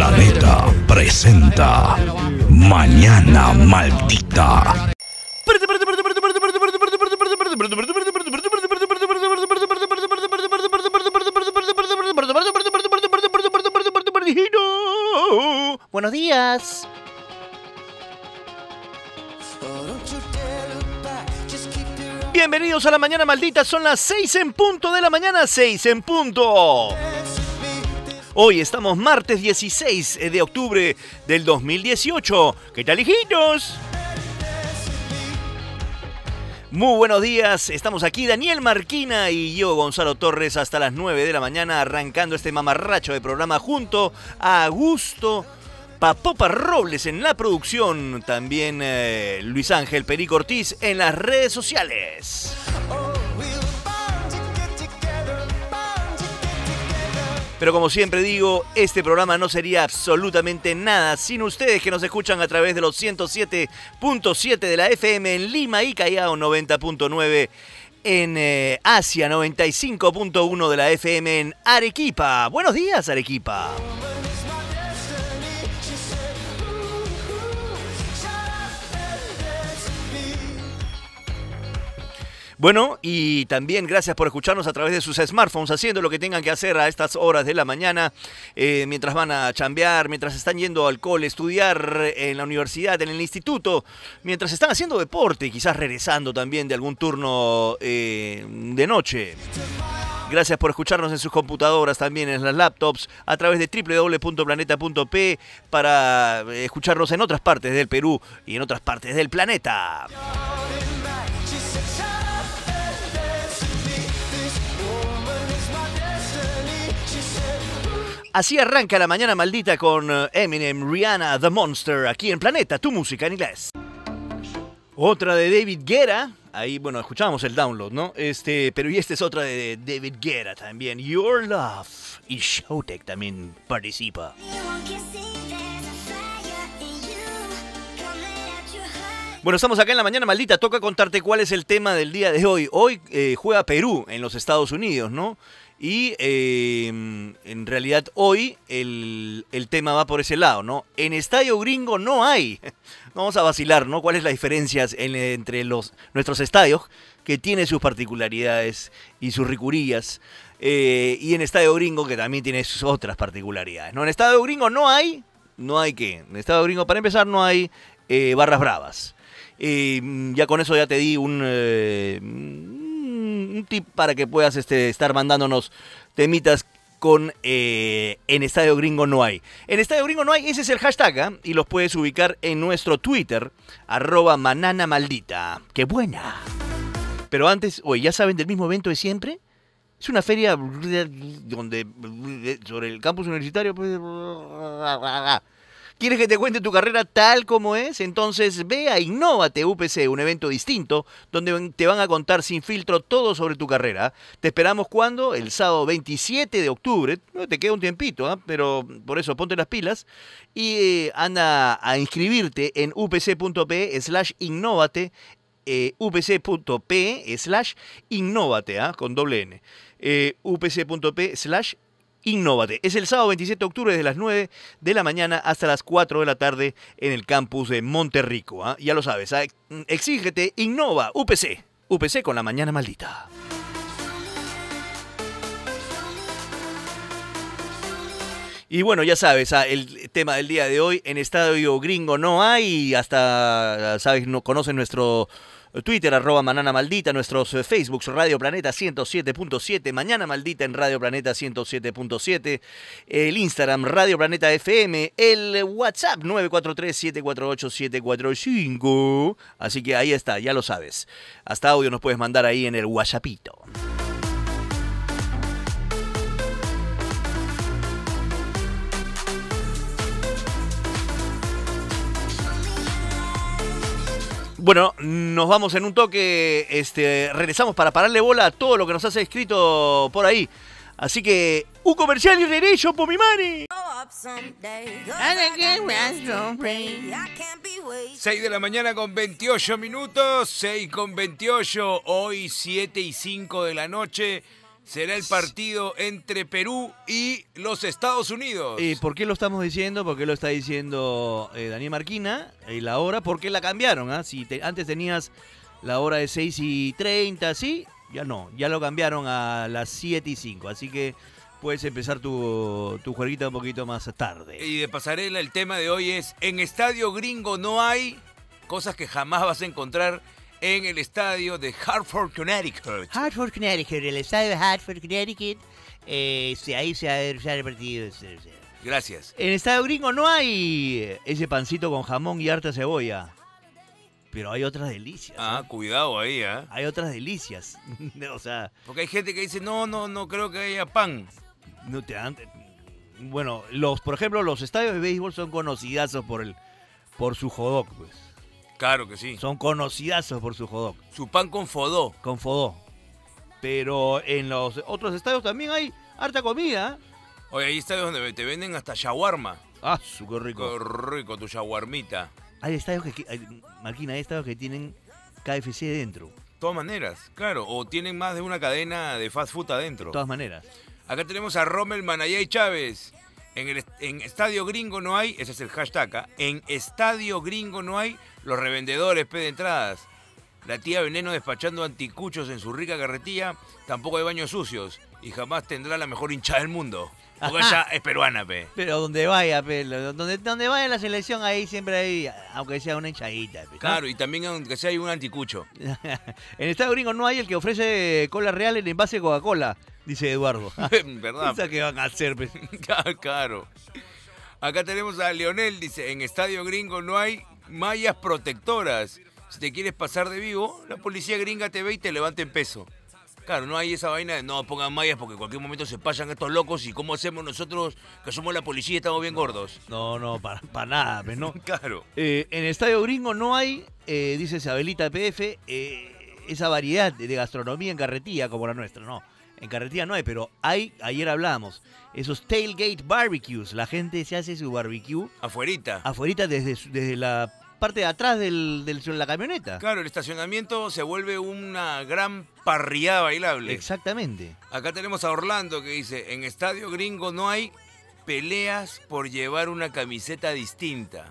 Planeta presenta Mañana Maldita. Buenos días. Bienvenidos a la Mañana Maldita, son las 6 en punto de la mañana, 6 en punto. Hoy estamos martes 16 de octubre del 2018. ¿Qué tal, hijitos? Muy buenos días, estamos aquí Daniel Marquina y yo, Gonzalo Torres, hasta las 9 de la mañana, arrancando este mamarracho de programa junto a Augusto Papopa Robles en la producción, también Luis Ángel Perico Ortiz en las redes sociales. Pero como siempre digo, este programa no sería absolutamente nada sin ustedes que nos escuchan a través de los 107.7 de la FM en Lima y Callao, 90.9 en Asia, 95.1 de la FM en Arequipa. Buenos días, Arequipa. Bueno, y también gracias por escucharnos a través de sus smartphones, haciendo lo que tengan que hacer a estas horas de la mañana, mientras van a chambear, mientras están yendo al cole, estudiar en la universidad, en el instituto, mientras están haciendo deporte, quizás regresando también de algún turno de noche. Gracias por escucharnos en sus computadoras, también en las laptops, a través de www.planeta.p para escucharnos en otras partes del Perú y en otras partes del planeta. Así arranca la Mañana Maldita con Eminem, Rihanna, The Monster, aquí en Planeta, tu música en inglés. Otra de David Guetta, ahí, bueno, escuchamos el download, ¿no? Pero y esta es otra de David Guetta también, Your Love, y Showtek también participa. Bueno, estamos acá en la Mañana Maldita, toca contarte cuál es el tema del día de hoy. Hoy juega Perú en los Estados Unidos, ¿no? Y en realidad hoy el tema va por ese lado, ¿no? En Estadio Gringo no hay. Vamos a vacilar, ¿no? ¿Cuál es la diferencia entre nuestros estadios? Que tiene sus particularidades y sus ricurillas. Y en Estadio Gringo que también tiene sus otras particularidades, ¿no? En Estadio Gringo no hay ¿qué? En Estadio Gringo, para empezar, no hay barras bravas. Ya con eso ya te di un tip para que puedas estar mandándonos temitas con en Estadio Gringo no hay. En Estadio Gringo no hay, ese es el hashtag, y los puedes ubicar en nuestro Twitter, @mananamaldita. ¡Qué buena! Pero antes, oye, ¿ya saben del mismo evento de siempre? Es una feria donde sobre el campus universitario. ¿Quieres que te cuente tu carrera tal como es? Entonces ve a Innóvate UPC, un evento distinto donde te van a contar sin filtro todo sobre tu carrera. Te esperamos ¿cuándo? El sábado 27 de octubre. No te queda un tiempito, pero por eso ponte las pilas y anda a inscribirte en upc.p/innóvate, upc.p/innóvate, con doble N. upc.p/innóvate. Es el sábado 27 de octubre desde las 9 de la mañana hasta las 4 de la tarde en el campus de Monterrico. Ya lo sabes, exígete, innova, UPC. UPC con la Mañana Maldita. Y bueno, ya sabes, el tema del día de hoy, en Estadio Gringo no hay, hasta, sabes, no conocen nuestro Twitter, @mananamaldita, nuestros Facebooks, Radio Planeta 107.7, Mañana Maldita en Radio Planeta 107.7, el Instagram, Radio Planeta FM, el WhatsApp, 943-748-745. Así que ahí está, ya lo sabes. Hasta audio nos puedes mandar ahí en el WhatsAppito. Bueno, nos vamos en un toque, regresamos para pararle bola a todo lo que nos has escrito por ahí. Así que, un comercial y regreso por mi money. 6 de la mañana con 28 minutos, 6 con 28, hoy 7 y 5 de la noche. será el partido entre Perú y los Estados Unidos. ¿Por qué lo estamos diciendo? Porque lo está diciendo Daniel Marquina. Y la hora, ¿por qué la cambiaron? Si antes tenías la hora de 6:30, ¿sí? Ya no, ya lo cambiaron a las 7:05. Así que puedes empezar tu jueguito un poquito más tarde. Y de pasarela, el tema de hoy es: en Estadio Gringo no hay cosas que jamás vas a encontrar en el estadio de Hartford, Connecticut. Hartford, Connecticut, el estadio de Hartford, Connecticut. Ahí se va a realizar el partido. Gracias. En Estadio Gringo no hay ese pancito con jamón y harta cebolla. Pero hay otras delicias. Cuidado ahí, Hay otras delicias. O sea, porque hay gente que dice, no creo que haya pan. No te dan. Bueno, por ejemplo, los estadios de béisbol son conocidazos por su hot dog, pues. Claro que sí. Son conocidazos por su hot dog. Su pan con fodó. Con fodó. Pero en los otros estadios también hay harta comida. Oye, hay estadios donde te venden hasta shawarma. Qué rico. Qué rico tu shawarmita. Hay estadios Marquina, hay estadios que tienen KFC dentro. De todas maneras, claro. O tienen más de una cadena de fast food adentro. De todas maneras. Acá tenemos a Rommel Manayay Chávez. En Estadio Gringo no hay, ese es el hashtag, en Estadio Gringo no hay los revendedores de entradas. La tía Veneno despachando anticuchos en su rica carretilla, tampoco hay baños sucios y jamás tendrá la mejor hinchada del mundo. Porque ella es peruana, pe. Pero donde vaya, donde vaya la selección, ahí siempre hay, aunque sea una hinchadita. Pe, ¿no? Claro, y también aunque sea hay un anticucho. En Estadio Gringo no hay el que ofrece cola real en envase de Coca-Cola, dice Eduardo. ¿Verdad? ¿Esa qué van a hacer, pe? Claro. Acá tenemos a Leonel, dice, en Estadio Gringo no hay mallas protectoras. Si te quieres pasar de vivo, la policía gringa te ve y te levanta en peso. Claro, no hay esa vaina de no pongan mallas porque en cualquier momento se pasan estos locos y cómo hacemos nosotros que somos la policía y estamos bien gordos. No, para nada, pues, ¿no? Claro. En Estadio Gringo no hay, dice Isabelita PF, esa variedad de gastronomía en carretilla como la nuestra, no. En carretilla no hay, pero hay, ayer hablábamos, esos tailgate barbecues. La gente se hace su barbecue Afuerita. afuerita desde la parte de atrás de la camioneta. Claro, el estacionamiento se vuelve una gran parrillada bailable. Exactamente. Acá tenemos a Orlando que dice, en Estadio Gringo no hay peleas por llevar una camiseta distinta.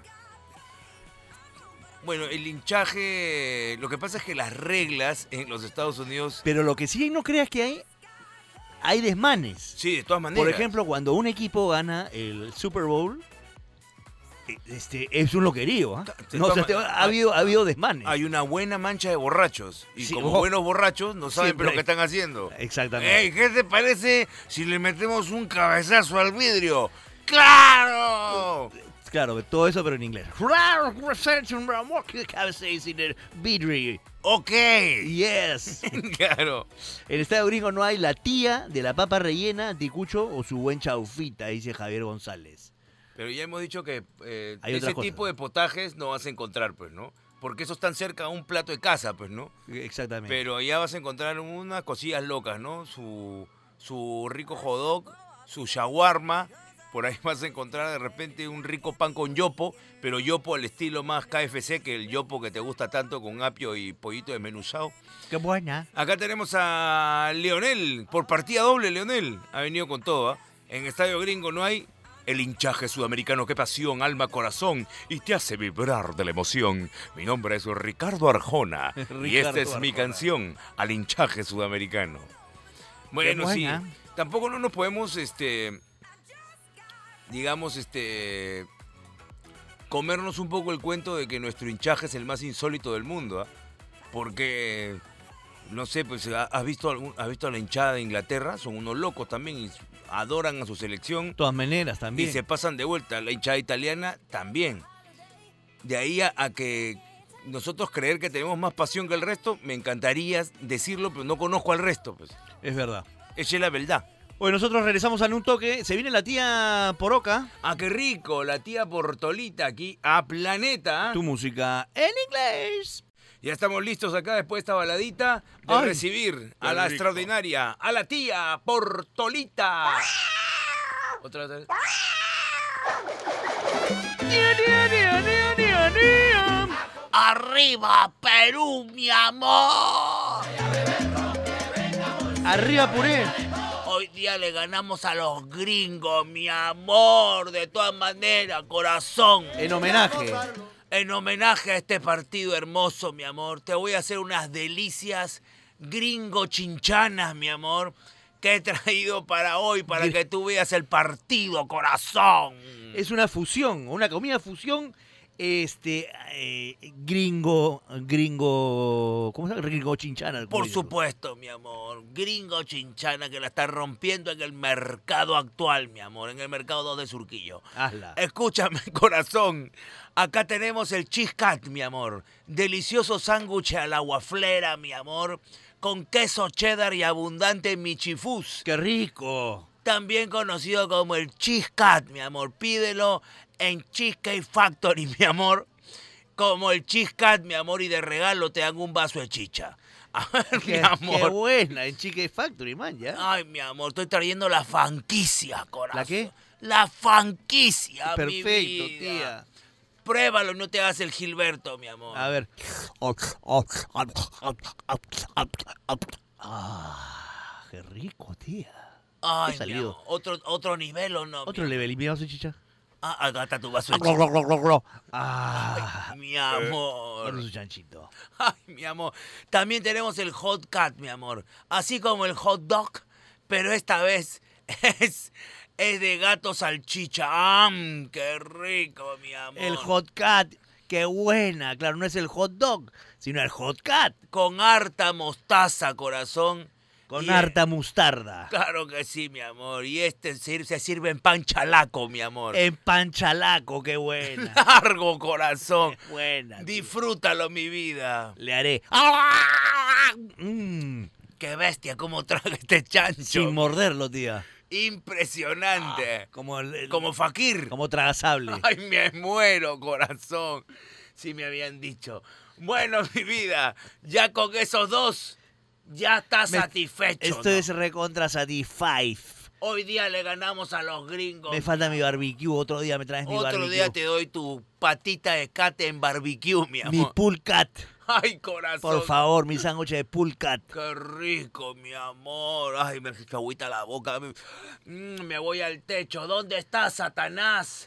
Bueno, el hinchaje, lo que pasa es que las reglas en los Estados Unidos... Pero lo que sí no creas que hay desmanes. Sí, de todas maneras. Por ejemplo, cuando un equipo gana el Super Bowl, es un loquerío. No, ha habido desmanes. Hay una buena mancha de borrachos. Y Sí, como ojo. buenos borrachos no saben Siempre lo que están haciendo. Exactamente. Ey, ¿qué te parece si le metemos un cabezazo al vidrio? ¡Claro! Claro, todo eso, pero en inglés. Ok. Yes. Claro. En el Estadio Gringo no hay la tía de la papa rellena, anticucho o su buen chaufita, dice Javier González. Pero ya hemos dicho que Hay ese otra cosa. tipo de potajes no vas a encontrar, pues, ¿no? Porque eso están cerca a un plato de casa, pues, ¿no? Exactamente. Pero allá vas a encontrar unas cosillas locas, ¿no? Su rico hot dog, su shawarma. Por ahí vas a encontrar de repente un rico pan con yopo, pero yopo al estilo más KFC que el yopo que te gusta tanto con apio y pollito desmenuzado. Qué buena. Acá tenemos a Leonel, por partida doble Leonel, ha venido con todo, ¿ah? En Estadio Gringo no hay el hinchaje sudamericano, qué pasión, alma, corazón, y te hace vibrar de la emoción. Mi nombre es Ricardo Arjona, y esta es mi canción, al hinchaje sudamericano. Bueno, sí, buena. tampoco no nos podemos, comernos un poco el cuento de que nuestro hinchaje es el más insólito del mundo, ¿ah? Porque, no sé, pues, ¿has visto a la hinchada de Inglaterra? Son unos locos también y adoran a su selección. De todas maneras, también. Y se pasan de vuelta. La hinchada italiana también. De ahí a que nosotros creer que tenemos más pasión que el resto, me encantaría decirlo, pero no conozco al resto, pues. Es verdad. Esa es la verdad. Hoy nosotros regresamos a un toque. Se viene la tía Poroca. Ah, qué rico, la tía Portolita aquí a Planeta. Tu música en inglés. Ya estamos listos acá después de esta baladita de Ay, recibir a qué la rico. extraordinaria, a la tía Portolita. Otra vez. ¡Arriba, Perú, mi amor! Arriba Puré. Hoy día le ganamos a los gringos, mi amor. De todas maneras, corazón. En homenaje. En homenaje a este partido hermoso, mi amor, te voy a hacer unas delicias gringo chinchanas, mi amor, que he traído para hoy, para que tú veas el partido, corazón. Es una fusión, una comida fusión, gringo, ¿cómo se llama? Gringo chinchana. Por supuesto, mi amor, gringo chinchana que la está rompiendo en el mercado actual, mi amor, en el mercado 2 de Surquillo. Hazla. Escúchame, corazón, acá tenemos el cheese cat, mi amor, delicioso sándwich a la guaflera, mi amor, con queso cheddar y abundante michifús. ¡Qué rico! También conocido como el Cheese Cat, mi amor. Pídelo en Cheesecake Factory, mi amor. Como el Cheese Cat, mi amor, y de regalo te dan un vaso de chicha. A ver, mi Qué amor. buena, en Cheesecake Factory, man, ya. Ay, mi amor, estoy trayendo la franquicia, corazón. ¿La qué? La franquicia, mi Perfecto, vida. tía. Pruébalo, no te hagas el Gilberto, mi amor. A ver. Ah, qué rico, tía. Ay, he mi salido. amor. ¿Otro nivel o no? Otro level, ¿y mi vaso de chicha? Ah, acá está tu vaso de chicha. Ah, Mi amor. con su chanchito. Ay, mi amor. También tenemos el hot cat, mi amor. Así como el hot dog, pero esta vez es de gato salchicha. ¡Qué rico, mi amor! El hot cat, qué buena. Claro, no es el hot dog, sino el hot cat. Con harta mostaza, corazón. Con Y harta mostarda. Claro que sí, mi amor. Y se sirve en pan chalaco, mi amor. En panchalaco, qué buena. Largo, corazón. Qué buena. tío. Disfrútalo, mi vida. Le haré. Mm, Qué bestia, cómo traga este chancho. sin morderlo, tía. Impresionante. Como Fakir. Como tragasable. Ay, me muero, corazón. Sí me habían dicho. Bueno, mi vida, ya con esos dos, ya está satisfecho. Esto ¿no? es recontra satisfied. Hoy día le ganamos a los gringos. Me falta mi barbecue. Otro día me traes mi barbecue. Otro día te doy tu patita de cate en barbecue, mi amor. Mi pool cat. Ay, corazón. Por favor, mi sándwich de pool cat. Qué rico, mi amor. Ay, me hizo agüita la boca. Me voy al techo. ¿Dónde está Satanás?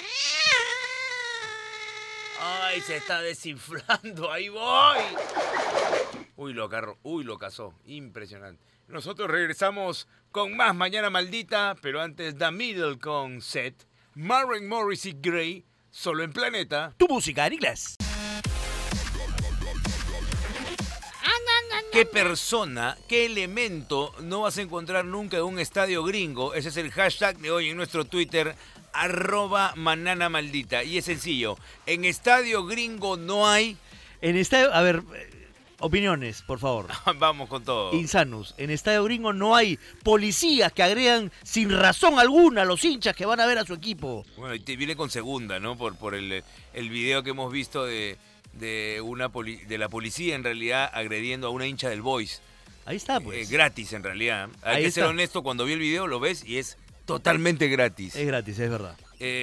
Ay, se está desinflando. Ahí voy. Uy, lo cazó. Impresionante. Nosotros regresamos con más Mañana Maldita, pero antes The Middle con Seth, Maren Morris y Gray, solo en Planeta. Tu música en inglés. ¿Qué persona, qué elemento no vas a encontrar nunca en un estadio gringo? Ese es el hashtag de hoy en nuestro Twitter, @mananamaldita. Y es sencillo, en estadio gringo no hay... En estadio, a ver, opiniones, por favor. Vamos con todo. Insanos. En estadio gringo no hay policías que agredan sin razón alguna a los hinchas que van a ver a su equipo. Bueno, y te viene con segunda, ¿no? Por el video que hemos visto de la policía en realidad agrediendo a una hincha del Boys. Ahí está, pues. Gratis en realidad. Hay Ahí que ser está. honesto, cuando vi el video lo ves y es totalmente gratis. Es gratis, es verdad.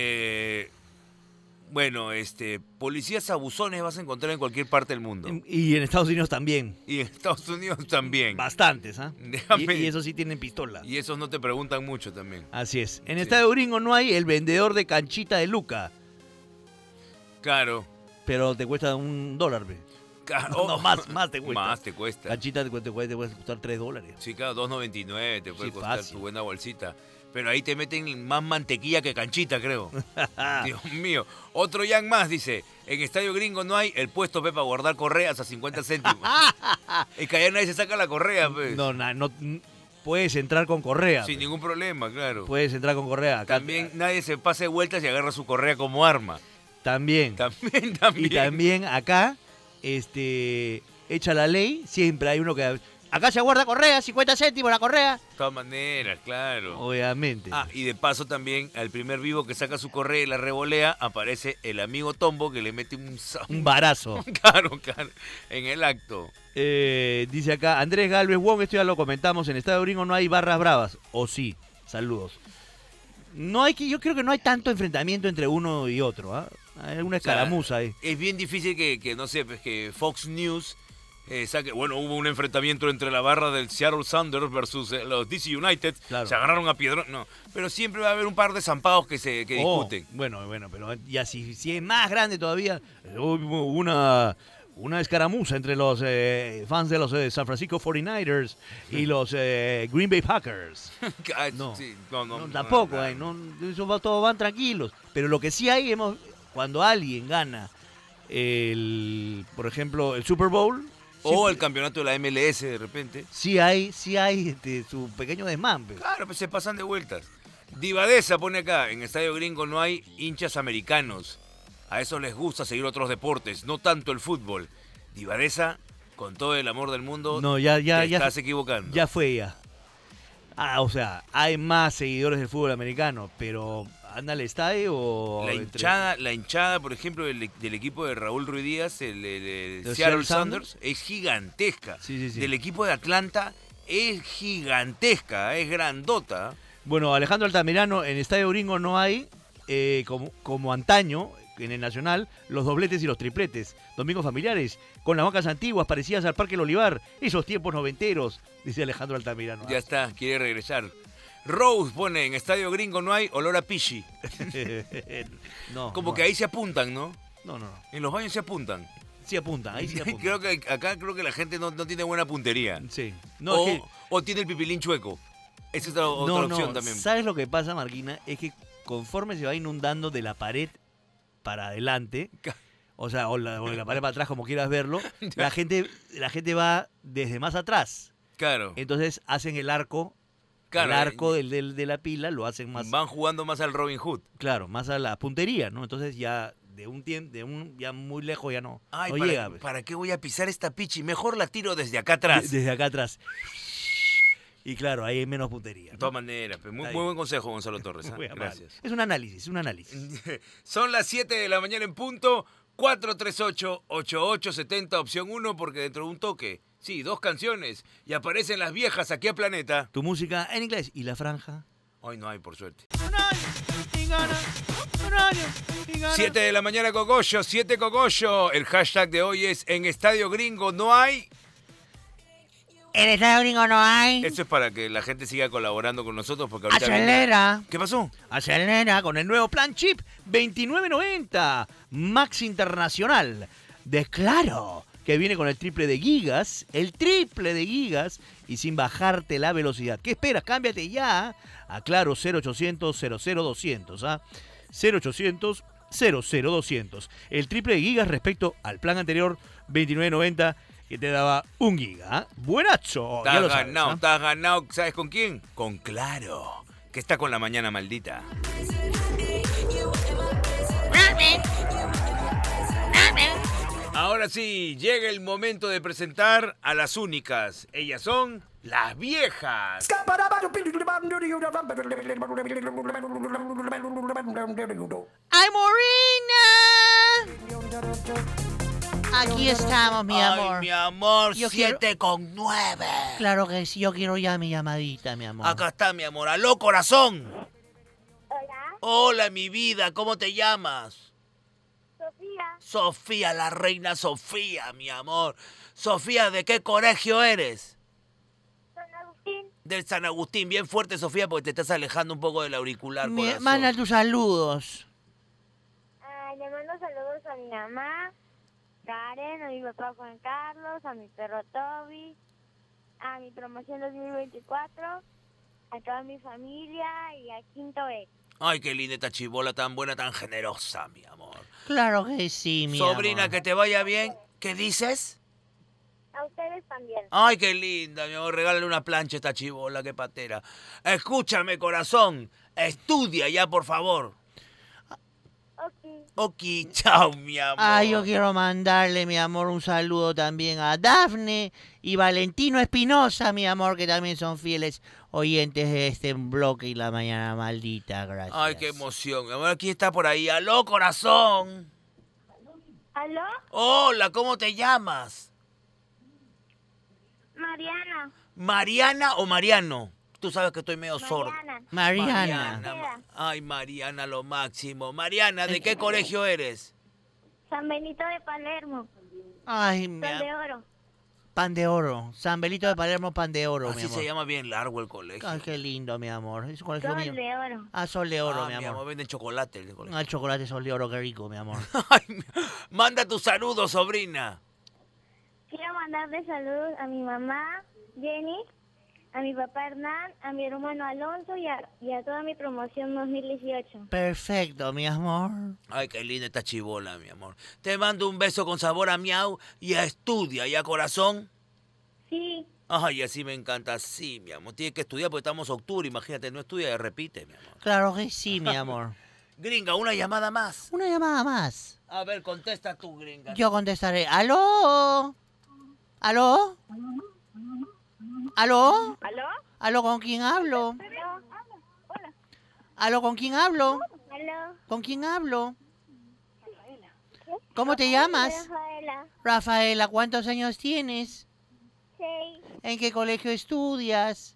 Bueno, policías abusones vas a encontrar en cualquier parte del mundo. Y en Estados Unidos también. Y en Estados Unidos también. Bastantes, ¿ah? Déjame- Y esos sí tienen pistola. Y esos no te preguntan mucho también. Así es. En Sí. estadio gringo no hay el vendedor de canchita de Luca, Claro. pero te cuesta $1, pe. Claro. No, más te cuesta. Más te cuesta. Canchita te puede costar $3. Sí, claro, $2.99 te puede Sí, costar fácil. tu buena bolsita. Pero ahí te meten más mantequilla que canchita, creo. Dios mío. Otro yang más dice, en Estadio Gringo no hay el puesto para guardar correas a 50 céntimos. Es que allá nadie se saca la correa, pues. No, puedes entrar con correa. Sin pe. ningún problema, claro. Puedes entrar con correa. Acá- También nadie se pase de vueltas y agarra su correa como arma. También. También. Y también acá, echa la ley, siempre hay uno que... Acá se guarda correa, 50 céntimos la correa. De todas maneras, claro. Obviamente. Ah, y de paso también, al primer vivo que saca su correa y la revolea, aparece el amigo Tombo que le mete Un barazo. Claro, en el acto. Dice acá, Andrés Galvez Wong, esto ya lo comentamos, en Estadio Gringo no hay barras bravas. O sí, saludos. Yo creo que no hay tanto enfrentamiento entre uno y otro, ¿ah? Hay una escaramuza ahí. Es bien difícil que no sé, pues que Fox News Bueno, hubo un enfrentamiento entre la barra del Seattle Sounders versus los DC United. Claro. Se agarraron a piedrón. No, pero siempre va a haber un par de zampados que discuten. Bueno, pero ya si es más grande todavía, hubo una escaramuza entre los fans de los San Francisco 49ers y los Green Bay Packers. No, Sí, tampoco, no. eso todos van tranquilos. Pero lo que sí hay, cuando alguien gana, por ejemplo, el Super Bowl, O el campeonato de la MLS de repente. sí hay su pequeño desmán. Claro, pues se pasan de vueltas. Divadesa pone acá, en Estadio Gringo no hay hinchas americanos. A eso les gusta seguir otros deportes, no tanto el fútbol. Divadesa, con todo el amor del mundo, No, ya estás equivocando. Ya fue ya. O sea, hay más seguidores del fútbol americano, pero anda al estadio o... La hinchada, por ejemplo, del equipo de Raúl Ruiz Díaz, el ¿Los Seattle Seattle Sounders, es gigantesca. Sí. Del equipo de Atlanta es gigantesca, es grandota. Bueno, Alejandro Altamirano, en Estadio Gringo no hay, como antaño, en el Nacional, los dobletes y los tripletes. Domingos familiares, con las bancas antiguas parecidas al Parque El Olivar. Esos tiempos noventeros, dice Alejandro Altamirano. Ya está, quiere regresar. Rose pone, en Estadio Gringo no hay olor a pichi. Como que ahí se apuntan, ¿no? No. En los baños se apuntan. Sí apuntan, ahí sí apuntan. Creo que la gente no tiene buena puntería. Sí. No, O tiene el pipilín chueco. Esa es otra opción también. ¿Sabes lo que pasa, Marquina? Es que conforme se va inundando de la pared para adelante, o de la pared para atrás, como quieras verlo, la gente va desde más atrás. Claro. Entonces hacen el arco. El arco de la pila lo hacen más... Van jugando más al Robin Hood. Claro, más a la puntería, ¿no? Entonces ya ya muy lejos ya no llega. ¿Para qué voy a pisar esta pichi? Mejor la tiro desde acá atrás. Desde acá atrás. Y claro, ahí hay menos puntería, ¿no? De todas maneras, pues, muy buen consejo, Gonzalo Torres. Gracias. Es un análisis. Son las 7 de la mañana en punto. 438-8870, opción 1, porque dentro de un toque, sí, 2 canciones, y aparecen las viejas aquí a Planeta. Tu música en inglés y la franja. Hoy no hay, por suerte. 7 de la mañana, Cogollo, 7 Cogollo. El hashtag de hoy es en Estadio Gringo no hay... En Estadio Gringo no hay. Eso es para que la gente siga colaborando con nosotros, porque ahorita... Acelera. ¿Qué pasó? Acelera con el nuevo plan chip 2990 Max Internacional de Claro, que viene con el triple de gigas, y sin bajarte la velocidad. ¿Qué esperas? Cámbiate ya a Claro 0800 00200, 0800 00200. El triple de gigas respecto al plan anterior 2990 que te daba 1 giga. Buenazo. Estás ganado, ¿sabes con quién? Con Claro, que está con la mañana maldita. Ahora sí, llega el momento de presentar a las únicas. Ellas son las viejas. ¡Ay, Morena! Aquí estamos, mi amor. Ay, mi amor, Yo 7:09. Claro que sí, yo quiero ya mi llamadita, mi amor. Acá está, mi amor. ¡Aló, corazón! Hola, Hola, mi vida. ¿Cómo te llamas? Sofía, Sofía, la reina Sofía, mi amor. Sofía, ¿de qué colegio eres? San Agustín. Del San Agustín. Bien fuerte, Sofía, porque te estás alejando un poco del auricular, corazón. Manda tus saludos. Le mando saludos a mi mamá, Karen, a mi papá Juan Carlos, a mi perro Toby, a mi promoción 2024, a toda mi familia y a Quinto E. Ay, qué linda esta chibola, tan buena, tan generosa, mi amor. Claro que sí, mi Sobrina, amor. que te vaya bien. ¿Qué dices? A ustedes también. Ay, qué linda, mi amor. Regálale una plancha a esta chibola, qué patera. Escúchame, corazón. Estudia ya, por favor. Ok, chao, mi amor. Ay, yo quiero mandarle, mi amor, un saludo también a Dafne y Valentino Espinosa, mi amor, que también son fieles oyentes de este bloque y la mañana maldita. Gracias. Ay, qué emoción. Mi amor, aquí está por ahí. ¡Aló, corazón! ¿Aló? Hola, ¿cómo te llamas? Mariana. ¿Mariana o Mariano? Tú sabes que estoy medio sordo. Mariana. Ay, Mariana, lo máximo. Mariana, ¿de qué colegio eres? San Benito de Palermo. Ay, Sol de Oro. Pan de Oro. San Benito de Palermo, Pan de Oro, mi Así amor. se llama bien largo el colegio. Ay, qué lindo, mi amor. Es un colegio Sol mío. de oro. Ah, Sol de Oro, Ah, mi amor. venden chocolate el colegio. Ah, el chocolate Sol de Oro, qué rico, mi amor. Ay, manda tu saludo, sobrina. Quiero mandarle saludos a mi mamá, Jenny, a mi papá Hernán, a mi hermano Alonso y a toda mi promoción 2018. Perfecto, mi amor. Ay, qué linda esta chibola, mi amor. Te mando un beso con sabor a miau y a estudia y a corazón. Sí, Ay, así me encanta, sí, mi amor. Tienes que estudiar porque estamos en octubre, imagínate, no estudia y repite, mi amor. Claro que sí, mi amor. Gringa, una llamada más. Una llamada más. A ver, contesta tú, gringa. Yo contestaré. ¿Aló? ¿Aló? ¿Aló? ¿aló? ¿Aló, con quién hablo? ¿Aló? ¿Aló, con quién hablo? ¿Aló? ¿Con quién hablo? ¿Cómo te llamas? Rafaela. Rafaela, ¿cuántos años tienes? 6. ¿En qué colegio estudias?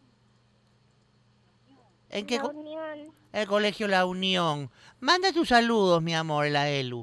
¿En qué La co- Unión. El colegio La Unión. Manda tus saludos, mi amor, la Elu.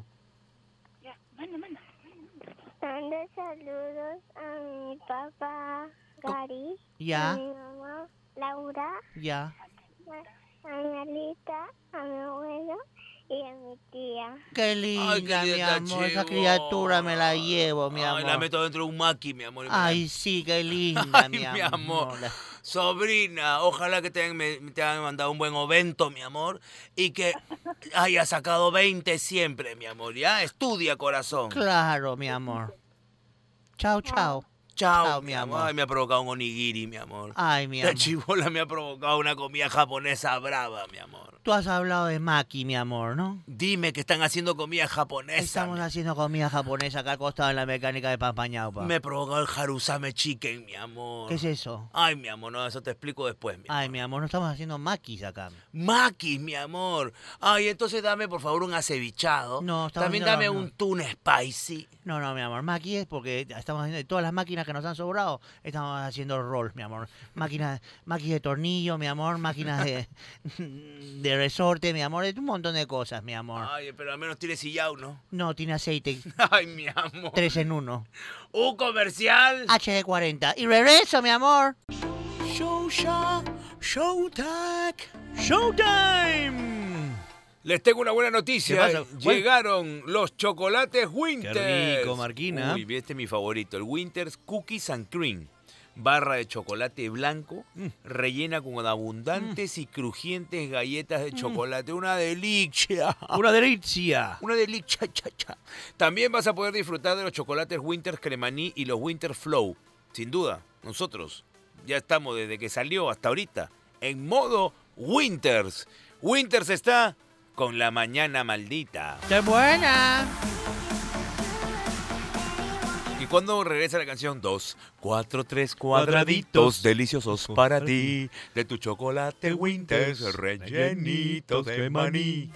Mando saludos a mi papá, Gary. Ya. A mi mamá, Laura. Ya. A mi Alita, a mi abuelo y a mi tía. Qué linda, Ay, qué mi linda amor. Esa chivo. criatura me la llevo, mi Ay, amor. la meto dentro de un maqui, mi amor. Ay, sí, qué linda, Ay, mi mi amor. amor. Sobrina, ojalá que te hayan mandado un buen ovento, mi amor, y que hayas sacado 20 siempre, mi amor, ¿ya? Estudia, corazón. Claro, mi amor. Chao, chao. Chao, Chao, mi mi amor. amor. Ay, me ha provocado un onigiri, mi amor. Ay, mi La amor. chibola me ha provocado una comida japonesa brava, mi amor. Tú has hablado de Maki, mi amor, ¿no? Dime que están haciendo comida japonesa. Estamos haciendo comida japonesa acá al costado en la mecánica de Pampañaupa. Me ha provocado el harusame chicken, mi amor. ¿Qué es eso? Ay, mi amor, no, eso te explico después, mi amor. Ay, mi amor, no estamos haciendo maquis acá. Maquis, mi amor. Ay, entonces dame, por favor, un acevichado. No, estamos También haciendo dame los- un tuna spicy. No, no, mi amor, maki es porque estamos haciendo de todas las máquinas que nos han sobrado, estamos haciendo rolls, mi amor. Máquinas de tornillo, mi amor, máquinas de resorte, mi amor, de un montón de cosas, mi amor. Ay, pero al menos tiene sillao, ¿no? No, tiene aceite, Ay, mi amor. 3 en 1. Un comercial. HD40. Y regreso, mi amor. Showtime. Les tengo una buena noticia. ¿Qué pasa? ¿Cuál? Llegaron los chocolates Winters. Qué rico, Marquina. Uy, este es mi favorito. El Winters Cookies and Cream. Barra de chocolate blanco, rellena con abundantes y crujientes galletas de chocolate. Una delicia. Una delicia. Una delicia, cha, cha. También vas a poder disfrutar de los chocolates Winters Cremaní y los Winter Flow. Sin duda, nosotros ya estamos desde que salió hasta ahorita en modo Winters. Winters está con la mañana maldita. ¡Qué buena! Y cuando regresa la canción 2, 4, 3 Cuadraditos. cuadraditos deliciosos para ti, de tu chocolate Winters rellenitos de maní.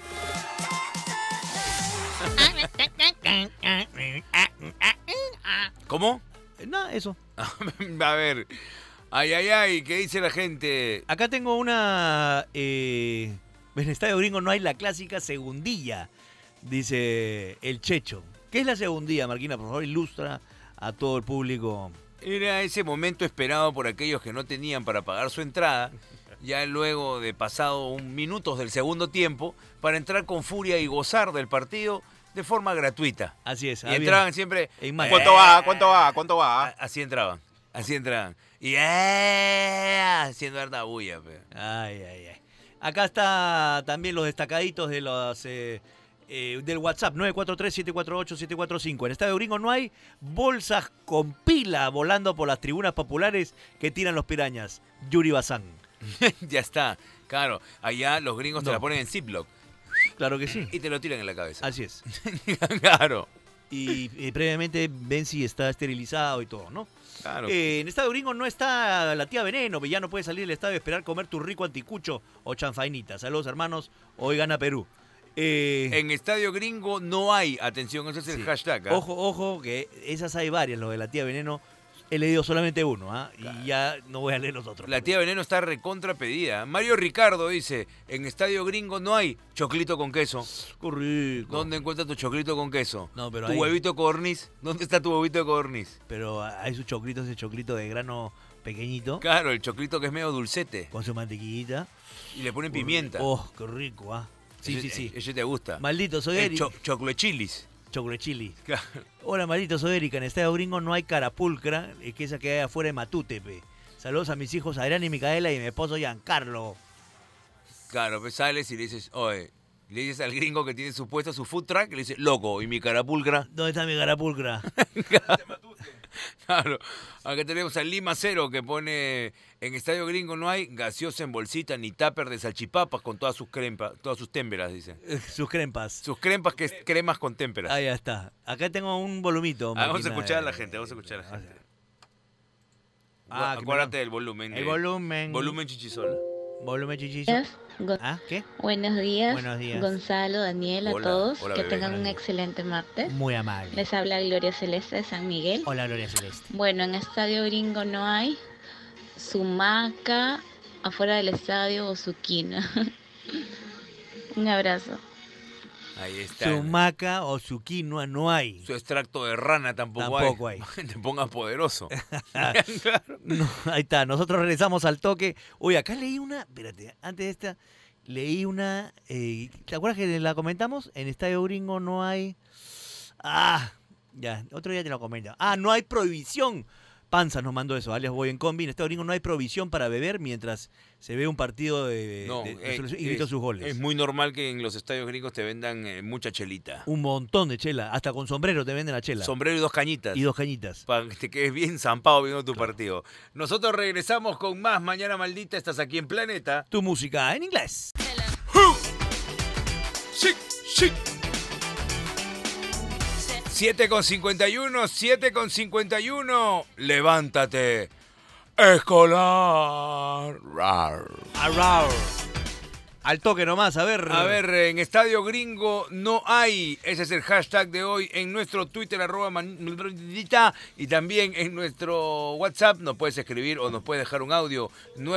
¿Cómo? Nada, eso. A ver, ay, ay, ay, ¿qué dice la gente? Acá tengo una... en el Estadio Gringo no hay la clásica segundilla, dice el Checho. ¿Qué es la segundilla, Marquina? Por favor, ilustra a todo el público. Era ese momento esperado por aquellos que no tenían para pagar su entrada, ya luego de pasado minutos del segundo tiempo, para entrar con furia y gozar del partido de forma gratuita. Así es. Y entraban siempre... En mayo. ¿Cuánto va? ¿Cuánto va? ¿Cuánto va? Así entraban, así entraban. Y haciendo harta bulla, pe. Ay, ay, ay. Acá está también los destacaditos de los del WhatsApp, 943-748-745. En Estadio Gringo no hay bolsas con pila volando por las tribunas populares que tiran los pirañas. Yuri Bazán. Ya está, claro. Allá los gringos te No. la ponen en Ziploc Claro que sí. y te lo tiran en la cabeza. Así es. Claro. Y previamente ven si está esterilizado y todo, ¿no? Claro. En Estadio Gringo no está la tía Veneno, ya no puede salir del estadio y esperar comer tu rico anticucho o chanfainita. Saludos, hermanos. Hoy gana Perú. En Estadio Gringo no hay, atención, ese es el Sí. hashtag. ¿ah? Ojo, ojo, que esas hay varias, lo de la tía Veneno. He leído solamente uno, ¿ah? Y ya no voy a leer los otros. La tía Veneno está recontra pedida. Mario Ricardo dice, en Estadio Gringo no hay choclito con queso. Qué rico. ¿Dónde encuentras tu choclito con queso? No, pero ¿Tu ahí- huevito de codorniz? ¿Dónde está tu huevito de codorniz? Pero hay sus choclitos, ese choclito de grano pequeñito, Claro, el choclito que es medio dulcete. con su mantequillita. Y le ponen pimienta. Oh, qué rico, ¿ah? Sí, Ese- sí, sí. Ese te gusta. Maldito, soy El Erika. choclo chilis. Chocolate chili. Claro. Hola, maldito, soy Erika. En Estadio Gringo no hay carapulcra, que esa que hay afuera de Matute, pe. Saludos a mis hijos Adrián y Micaela y mi esposo Giancarlo. Claro, pues sales y le dices, oye, le dices al gringo que tiene su puesto su food truck, le dices, loco, ¿y mi carapulcra? ¿Dónde está mi carapulcra? Claro. Acá tenemos al Lima Cero que pone, en Estadio Gringo no hay gaseosa en bolsita ni tupper de salchipapas con todas sus crempas, todas sus témperas, dice. Sus crempas. Sus crempas que es cremas con témperas. Ahí está. Acá tengo un volumito. Vamos a máquina escuchar a de- la gente, vamos a escuchar a la gente. Ah, que Acuérdate del volumen. El de- volumen. Volumen chichisola. Volumen chichizo. ¿Ah? ¿Qué? Buenos días, Buenos días. Gonzalo, Daniel, Hola, a todos. hola, Que bebé. tengan un excelente martes. Muy amable. Les habla Gloria Celeste de San Miguel. Hola, Gloria Celeste. Bueno, en Estadio Gringo no hay sumaca afuera del estadio o su quina. Un abrazo. Ahí está. Su maca o su quinoa no hay. Su extracto de rana Tampoco hay. Te pongas poderoso. No, ahí está, nosotros regresamos al toque. Oye, acá leí una, espérate, antes de esta, leí una, ¿te acuerdas que la comentamos? En Estadio Gringo no hay, ya, otro día te lo comento. No hay prohibición. Panza nos mandó eso, alias Voy en Combi. En Estadio Gringo no hay prohibición para beber mientras se ve un partido de No, selección y grita sus goles. es muy normal que en los estadios gringos te vendan mucha chelita. Un montón de chela, hasta con sombrero te venden la chela. Sombrero y dos cañitas. Y dos cañitas. Para que te quedes bien zampado viendo tu partido. Nosotros regresamos con más Mañana Maldita. Estás aquí en Planeta. Tu música en inglés. Sí, sí. 7:51, 7:51. Levántate. Escolar. Rar. Arrar. Al toque nomás, a ver. A ver, en Estadio Gringo no hay. Ese es el hashtag de hoy en nuestro Twitter, @Maldita, y también en nuestro WhatsApp. Nos puedes escribir o nos puedes dejar un audio.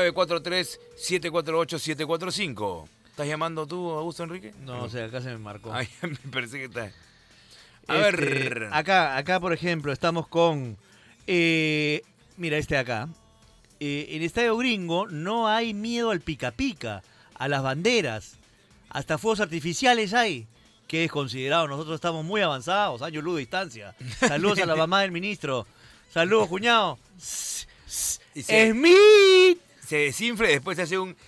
943-748-745. ¿Estás llamando tú, Augusto Enrique? No, o sea, acá se me marcó. Ay, me parece que está. A Este, ver. Acá, por ejemplo, estamos con. Mira, este de acá. En Estadio Gringo no hay miedo al pica pica, a las banderas. Hasta fuegos artificiales hay. Que es considerado, nosotros estamos muy avanzados, años luz de distancia. Saludos a la mamá del ministro. Saludos, cuñado. Y se, ¡Smith! se desinfla y después se hace un.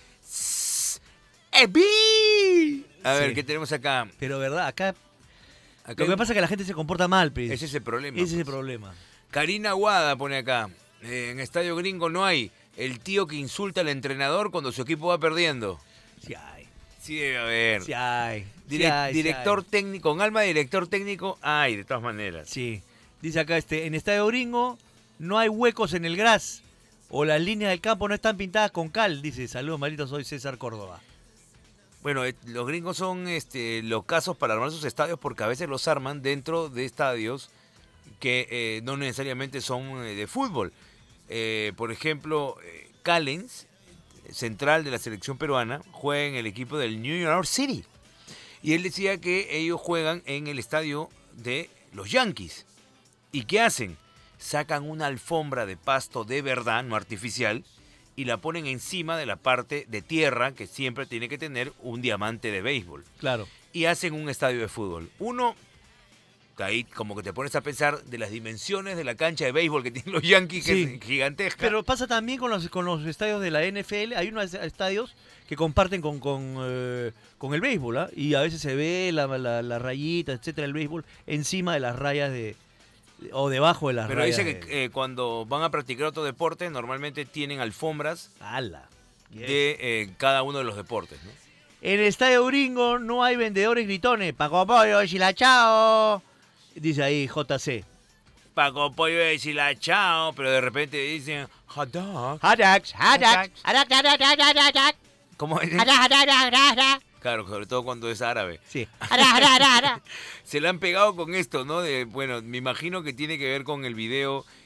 ¡Smith! A ver, Sí. ¿qué tenemos acá? Pero, ¿verdad? Acá. Acá Lo que pasa es que la gente se comporta mal, Pris. ese es el problema. Ese es el pues. problema. Karina Aguada pone acá. En Estadio Gringo no hay el tío que insulta al entrenador cuando su equipo va perdiendo. Sí hay. Sí debe haber. Sí hay. Director técnico, con alma de director técnico, hay, de todas maneras. Sí. Dice acá, en Estadio Gringo no hay huecos en el gras. O las líneas del campo no están pintadas con cal. Dice, saludos, malditos, soy César Córdoba. Bueno, los gringos son los casos para armar sus estadios porque a veces los arman dentro de estadios que no necesariamente son de fútbol. Por ejemplo, Callens, central de la selección peruana, juega en el equipo del New York City. Y él decía que ellos juegan en el estadio de los Yankees. ¿Y qué hacen? Sacan una alfombra de pasto de verdad, no artificial, y la ponen encima de la parte de tierra que siempre tiene que tener un diamante de béisbol. Claro. Y hacen un estadio de fútbol. Uno, ahí como que te pones a pensar de las dimensiones de la cancha de béisbol que tienen los Yankees, Sí. que es gigantesca. Pero pasa también con los estadios de la NFL. Hay unos estadios que comparten con el béisbol, ¿ah? Y a veces se ve la rayita, etcétera, el béisbol encima de las rayas o debajo de las Pero rayas. dice que cuando van a practicar otro deporte, normalmente tienen alfombras ¡Hala! de cada uno de los deportes, ¿no? En el Estadio Gringo no hay vendedores gritones. Paco Pollo, Chilachao. Dice ahí JC. Paco Pollo decir la chao, pero de repente dicen hot dog. Hot dogs, hot dogs. ¿Cómo es? Claro, sobre todo cuando es árabe. Sí. Se le han pegado con esto, ¿no? Bueno, me imagino que tiene que ver con el video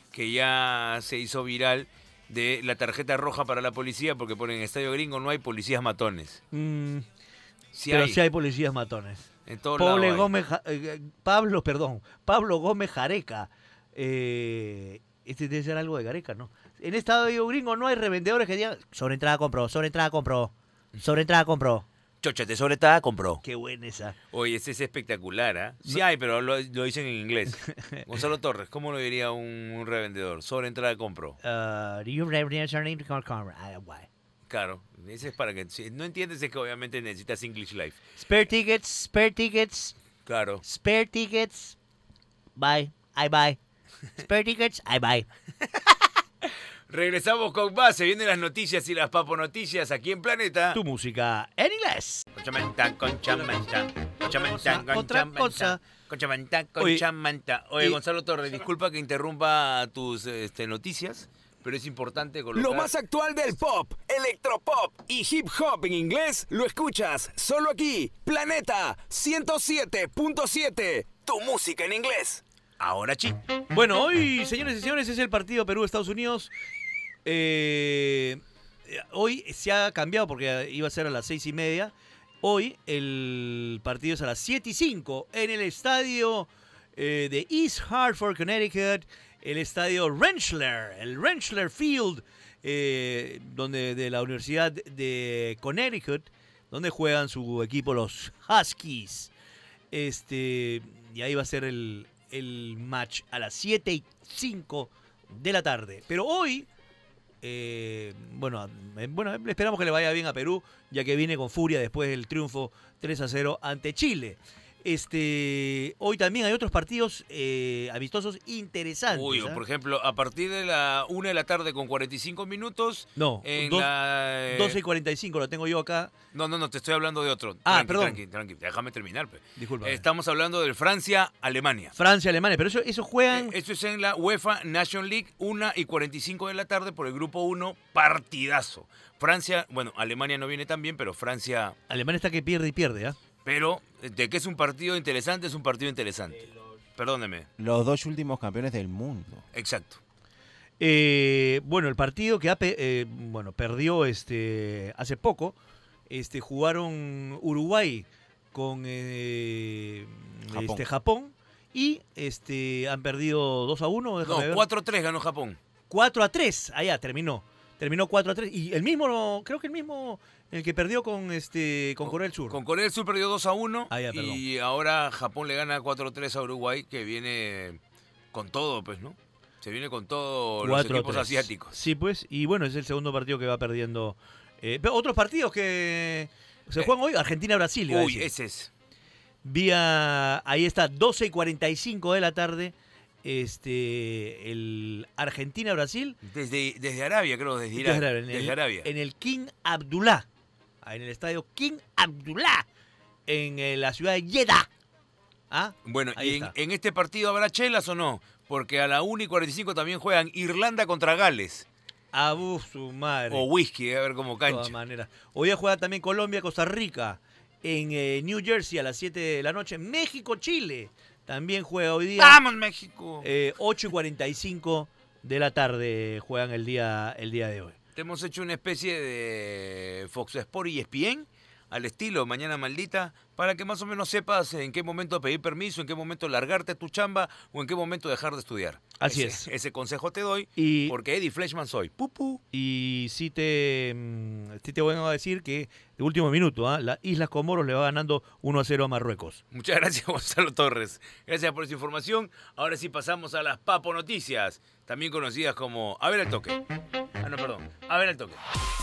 que ya se hizo viral de la tarjeta roja para la policía porque ponen en Estadio Gringo no hay policías matones. Sí Pero hay, sí hay policías matones. en todos lados hay. Pablo Gómez Jareca. Este debe ser algo de Gareca, ¿no? En Estadio Gringo no hay revendedores que digan sobreentrada compró, sobreentrada compró, sobreentrada compró. Chóchate sobre tada, compró. Qué buena esa. Oye, ese es espectacular, ¿ah? Sí hay, pero lo dicen en inglés. Gonzalo Torres, ¿cómo lo diría un revendedor? Sobre entrada compró. Do you revenue your name? Why? Claro, ese es para que... Si no entiendes es que obviamente necesitas English Life. Spare tickets, Claro. spare tickets. Bye, I buy. Spare tickets, I buy. Regresamos con más. Se vienen las noticias y las paponoticias aquí en Planeta. Tu música en inglés. Conchamanta, conchamanta. Conchamanta, Otra conchamanta. cosa. Conchamanta, Oye, conchamanta. Oye, y- Gonzalo Torres, disculpa que interrumpa tus noticias, pero es importante colocar... Lo más actual del pop, electropop y hip hop en inglés lo escuchas solo aquí. Planeta 107.7. Tu música en inglés. Ahora sí. Bueno, hoy, señores y señores, es el partido Perú-Estados Unidos. Hoy se ha cambiado porque iba a ser a las 6:30. Hoy el partido es a las 7:05 en el estadio de East Hartford, Connecticut, el estadio Rentschler, el Rentschler Field, donde de la Universidad de Connecticut, donde juegan su equipo los Huskies. Y ahí va a ser el match a las 7:05 de la tarde. Pero hoy, bueno, esperamos que le vaya bien a Perú, ya que viene con furia después del triunfo 3-0 ante Chile. Hoy también hay otros partidos amistosos interesantes. Uy, ¿Ah? por ejemplo, a partir de la 1 de la tarde con 45 minutos... No, en 12:45 lo tengo yo acá. No, te estoy hablando de otro. Ah, Tranqui, perdón. Tranqui, déjame terminar. Pe. Disculpa. Estamos hablando del Francia-Alemania. Francia, Alemania, pero eso juegan... Esto es en la UEFA Nation League, 1:45 de la tarde por el grupo 1, partidazo. Francia, bueno, Alemania no viene tan bien, pero Francia... Alemania está que pierde y pierde, ¿ah? Pero de que es un partido interesante, es un partido interesante. Perdóneme. Los dos últimos campeones del mundo. Exacto. Bueno, el partido que perdió hace poco, jugaron Uruguay con Japón y han perdido 2-1. No, déjame ver. 4-3 ganó Japón. 4-3, allá terminó 4-3 y creo que el que perdió con Corea del Sur. Con Corea del Sur perdió 2-1 Ah, ya, perdón. y ahora Japón le gana 4-3 a Uruguay, que viene con todo, pues, ¿no? Se viene con todos los equipos 4-3. asiáticos. Sí, pues, y bueno, es el segundo partido que va perdiendo. Pero otros partidos que se juegan hoy, Argentina-Brasil. iba a Uy, decir. ese es. Ahí está, 12:45 de la tarde, el Argentina-Brasil. Desde Arabia, creo, desde Irak. Desde Arabia. En el King Abdullah, en el estadio King Abdullah, en la ciudad de Jeddah. ¿Ah? Bueno, Ahí ¿y está. en este partido habrá chelas o no? Porque a la 1:45 también juegan Irlanda contra Gales. Su madre. O whisky, a ver cómo De todas cancha. maneras. Hoy juega también Colombia-Costa Rica en New Jersey a las 7 de la noche. México-Chile también juega hoy día. ¡Vamos, México! 8:45 de la tarde juegan el día de hoy. Te hemos hecho una especie de Fox Sport y ESPN al estilo Mañana Maldita, para que más o menos sepas en qué momento pedir permiso, en qué momento largarte tu chamba o en qué momento dejar de estudiar. Así es. Ese consejo te doy, Y, porque Eddie Fleshman soy. Pupú. y sí te voy a decir que de último minuto, la Islas Comoros le va ganando 1-0 a Marruecos. Muchas gracias, Gonzalo Torres. Gracias por esa información. Ahora sí pasamos a las Papo Noticias, también conocidas como A ver el toque. Ah, no, perdón. A ver el toque.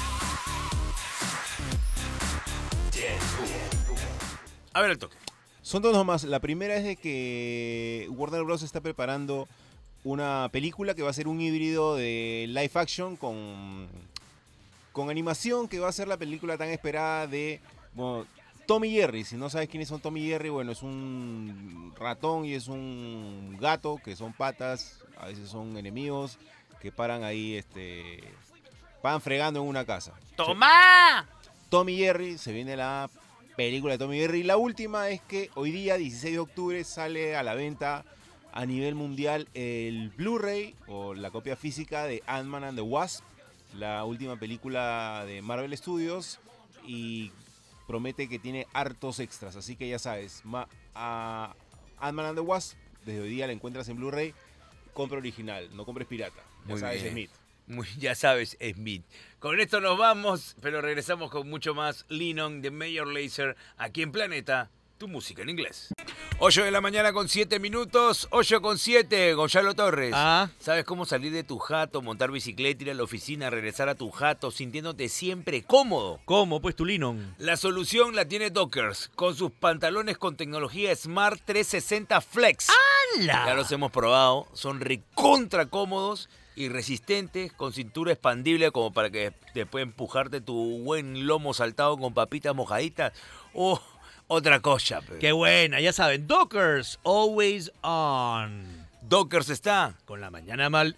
A ver el toque. Son dos nomás. La primera es de que Warner Bros. Está preparando una película que va a ser un híbrido de live action con animación, que va a ser la película tan esperada de Tom y Jerry. Si no sabes quiénes son Tom y Jerry, bueno, es un ratón y es un gato, que son patas, a veces son enemigos, que paran ahí, van fregando en una casa. ¡Toma! Tom y Jerry, se viene la película de Tom y Jerry. La última es que hoy día, 16 de octubre, sale a la venta a nivel mundial el Blu-ray o la copia física de Ant-Man and the Wasp, la última película de Marvel Studios, y promete que tiene hartos extras, así que ya sabes, Ant-Man and the Wasp, desde hoy día la encuentras en Blu-ray, compra original, no compres pirata, ya Muy sabes, bien. Smith. Ya sabes, Smith. Con esto nos vamos, pero regresamos con mucho más Lennon de Major Lazer aquí en Planeta, tu música en inglés. 8 de la mañana con 7 minutos, 8 con 7, Gonzalo Torres. Ah. ¿Sabes cómo salir de tu jato, montar bicicleta, ir a la oficina, regresar a tu jato, sintiéndote siempre cómodo? ¿Cómo? Pues tu Linon. La solución la tiene Dockers, con sus pantalones con tecnología Smart 360 Flex. ¡Hala! Ya los hemos probado, son recontra cómodos y resistentes, con cintura expandible como para que después empujarte tu buen lomo saltado con papitas mojaditas. Oh, otra cosa. Pe. Qué buena, ya saben. Dockers, always on. Dockers está. Con la mañana mal.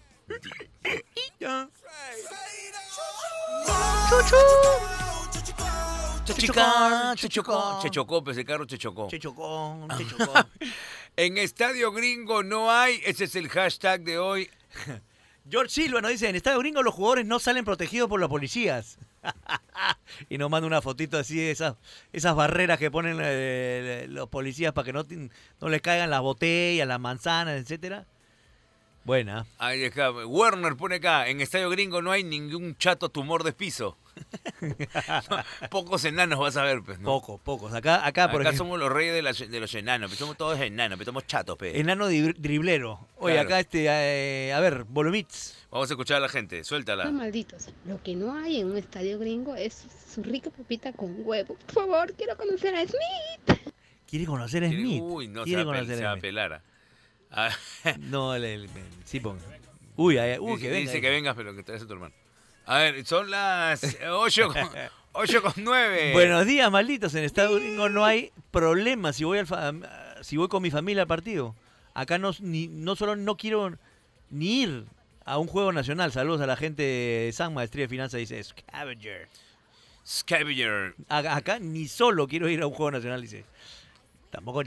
Chica, chechocó. Chechocó, pues el carro chechocó. Chechocón, chechocón. En Estadio Gringo no hay, ese es el hashtag de hoy. George Silva nos dice, en Estadio Gringo los jugadores no salen protegidos por los policías. Y nos manda una fotito así de esas barreras que ponen los policías para que no les caigan las botellas, las manzanas, etcétera. Buena. Ahí está. Werner pone acá, en Estadio Gringo no hay ningún chato tumor de piso. No, pocos enanos vas a ver, pues, ¿no? Pocos. Acá por Acá ejemplo, somos los reyes de los enanos, pues somos todos enanos, pues somos chatos, pues. enano driblero. Oye, Claro. acá a ver, Volumits. Vamos a escuchar a la gente, suéltala. Los malditos. Lo que no hay en un estadio gringo es su rica papita con huevo. Por favor, quiero conocer a Smith. ¿Quiere conocer a Smith? Uy, no, se ¿Quiere va, conocer se a va a Smith? pelar. Ah, No, sí, ponga. Uy, que venga. dice que vengas, pero que traes a tu hermano. A ver, son las 8 con 9. Buenos días, malditos. En Estadio Gringo no hay problema si voy con mi familia al partido. Acá no solo no quiero ni ir a un juego nacional. Saludos a la gente de San Maestría de Finanzas, dice Scavenger. Scavenger. Acá ni solo quiero ir a un juego nacional, dice. Tampoco.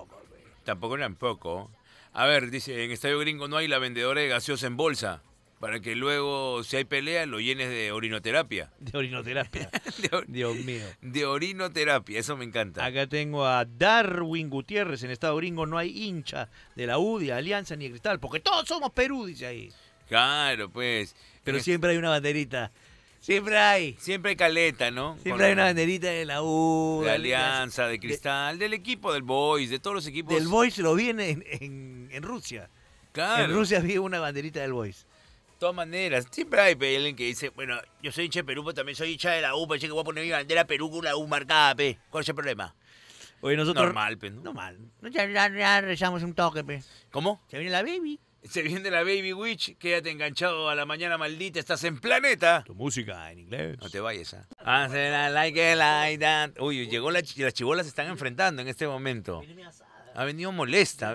Tampoco. A ver, dice, en Estadio Gringo no hay la vendedora de gaseosa en bolsa. Para que luego, si hay pelea, lo llenes de orinoterapia. De orinoterapia. Dios mío. De orinoterapia, eso me encanta. Acá tengo a Darwin Gutiérrez. En Estado Gringo no hay hincha de la U, de Alianza ni de Cristal. Porque todos somos Perú, dice ahí. Claro, pues. Pero siempre hay una banderita. Siempre hay. Siempre hay caleta, ¿no? Siempre hay una banderita de la U. De Alianza, de Cristal, del equipo del Boys, de todos los equipos. Del Boys lo vi en Rusia. Claro. En Rusia vi una banderita del Boys. De todas maneras, siempre hay alguien que dice, bueno, yo soy hincha de Perú, pero también soy hincha de la U, pensé que voy a poner mi bandera Perú con la U marcada, pe. ¿Cuál es el problema? Oye, nosotros... Normal, pe, ¿no? Normal. Ya rezamos un toque, pe. ¿Cómo? Se viene la baby. Se viene la Baby Witch, quédate enganchado a la mañana maldita, estás en Planeta. Tu música en inglés. No te vayas, ¿ah? Like it like that. Uy, llegó las chibolas se están enfrentando en este momento. Ha venido molesta.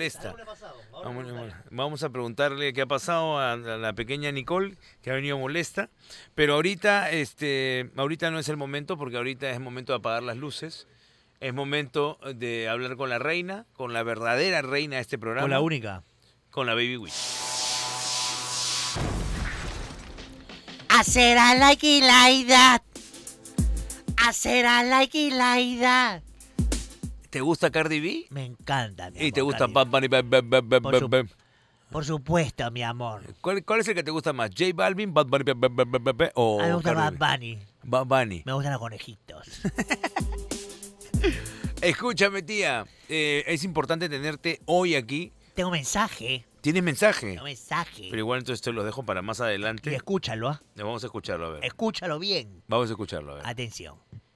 Vamos a preguntarle qué ha pasado a la pequeña Nicole, que ha venido molesta. Pero ahorita no es el momento, porque ahorita es momento de apagar las luces. Es momento de hablar con la reina, con la verdadera reina de este programa. Con la única. Con la Baby Witch. Hacer a like it like that. Hacer a like it like that. ¿Te gusta Cardi B? Me encanta, mi amor. ¿Y te gusta Cardi B. Bad Bunny? Por supuesto, mi amor. ¿Cuál es el que te gusta más? ¿J Balvin, Bad Bunny o A mí me gusta Cardi Bad B? Bunny. Bad Bunny. Me gustan los conejitos. Escúchame, tía. Es importante tenerte hoy aquí. Tengo mensaje. ¿Tienes mensaje? Tengo mensaje. Pero igual entonces te lo dejo para más Y adelante. escúchalo, ¿ah? Vamos a escucharlo, a ver. Escúchalo bien. Vamos a escucharlo, a ver. Atención.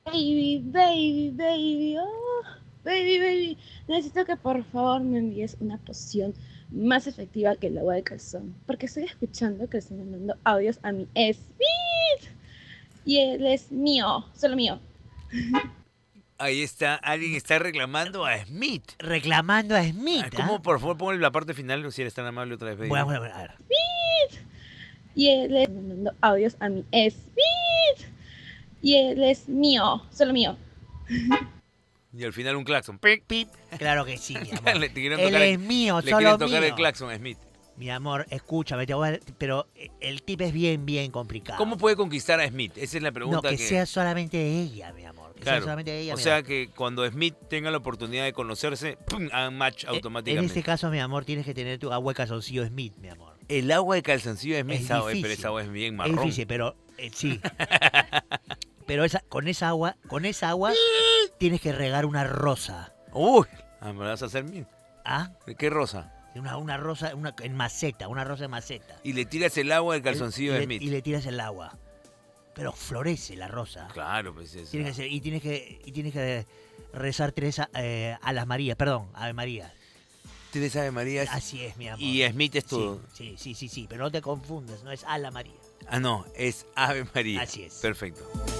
Baby, oh, baby, necesito que por favor me envíes una poción más efectiva que el agua de calzón, porque estoy escuchando que le están mandando audios a mi Smith y él es mío, solo mío. Ahí está, alguien está reclamando a Smith. Reclamando a Smith. ¿Cómo? Por favor, ponle la parte final, si eres tan amable otra vez. baby. Bueno, a ver. Y él es mandando audios a mi Smith y él es mío, solo mío. Y al final un claxon. ¡Pip! Pip. Claro que sí, mi amor. Le quieren Él tocar, es mío, le solo quieren tocar mío. el claxon a Smith. Mi amor, escúchame, pero el tip es bien complicado. ¿Cómo puede conquistar a Smith? Esa es la No, pregunta que sea solamente ella, mi amor. Que sea Claro. solamente ella, O mi sea amor. que cuando Smith tenga la oportunidad de conocerse, ¡pum! Hagan match En automáticamente. este caso, mi amor, tienes que tener tu agua de calzoncillo Smith, mi amor. El agua de calzoncillo de Smith, Es pero difícil. esa agua es bien Es marrón. difícil, pero sí. Pero con esa agua tienes que regar una rosa. Uy, me vas a hacer bien. ¿Ah? ¿De qué rosa? Una rosa en maceta, una rosa en maceta. Y le tiras el agua del calzoncillo de Smith. Y le tiras el agua. Pero florece la rosa. Claro, pues eso. Tienes que rezar 3 Alas Marías, perdón, Ave María. 3 Ave Marías. Así es, mi amor. Y Smith es todo. Sí, pero no te confundas, no es Ala María. Ah, no, es Ave María. Así es. Perfecto.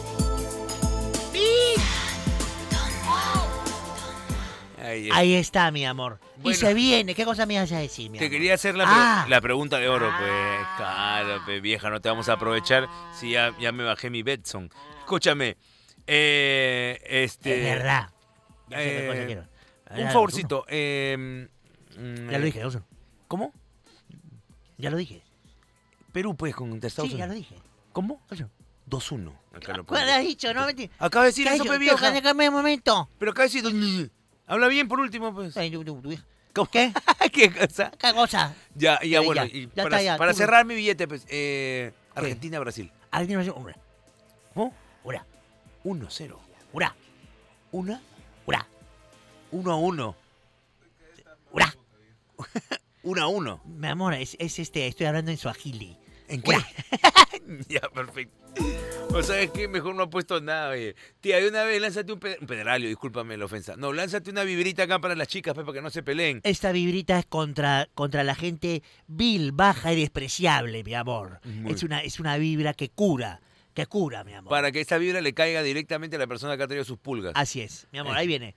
Ahí está, mi amor. Bueno. Y se viene. ¿Qué cosa me ibas a decir, mi Te amor? quería hacer la pregunta de oro, pues. Claro, pues, vieja, no te vamos a aprovechar si ya me bajé mi Betson. Escúchame. Es verdad. Ya sé qué cosa quiero. Un favorcito. Ya lo dije, Oso. ¿Cómo? Ya lo dije. Perú, pues, contra Estados Sí, ya Unidos. lo dije. ¿Cómo? Oso. 2-1. Acá lo ¿Cuál pongo. has dicho? No, mentira. Acaba de decir ¿Qué eso, has pues, dicho? vieja. Déjame un momento. Pero acaba de decir... Habla bien por último, pues. Ay, tu hija. ¿Cómo? ¿Qué? ¿Qué cosa? ¿Qué cosa? Ya, bueno. Ya, Y ya para está, ya. para Tú- cerrar mi billete, pues. Argentina-Brasil. Argentina, hombre. ¿Cómo? Ura. 1-0. Ura. ¿Una? Ura. 1-1. Ura. 1-1. Mi amor, estoy hablando en suajili. ¿En qué? Ura. Ya, perfecto. O sabes qué, mejor no ha puesto nada, oye. Tía, de una vez lánzate un pedralio, discúlpame la ofensa. No, lánzate una vibrita acá para las chicas, pues, para que no se peleen. Esta vibrita es contra la gente vil, baja y despreciable, mi amor. Muy Es una vibra que cura, mi amor. Para que esta vibra le caiga directamente a la persona que ha traído sus pulgas. Así es, mi amor, ahí viene.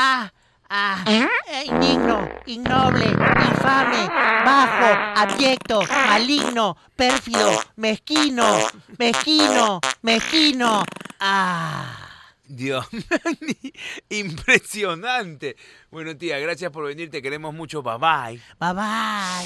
Indigno, ignoble, infame, bajo, abyecto, maligno, pérfido, mezquino. Dios, impresionante. Bueno, tía, gracias por venir, te queremos mucho. Bye bye. Bye bye.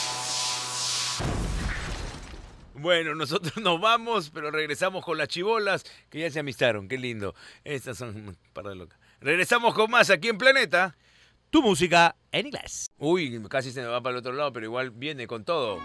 Bueno, nosotros nos vamos, pero regresamos con las chibolas que ya se amistaron. Qué lindo. Estas son un par de locas. Regresamos con más aquí en Planeta. Tu música en inglés. Uy, casi se me va para el otro lado, pero igual viene con todo.